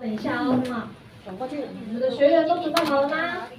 等一下哦，转过去。你们的学员都准备好了吗？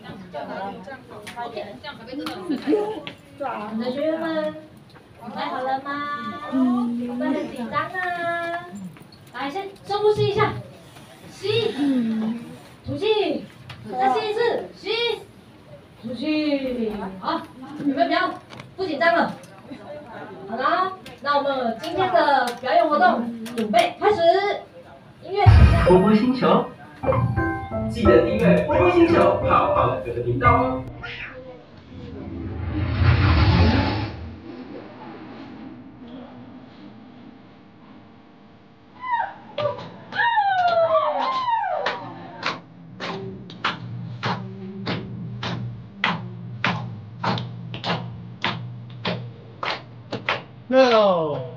你的学员们准备好了吗？会不会很紧张啊？来，先深呼吸一下，吸，吐气，再吸一次，吸，吐气。好，有没有比较不紧张了？好的，那我们今天的表演活动准备开始，音乐起下。 波波星球，记得订阅波波星球好好的频道哦。 No.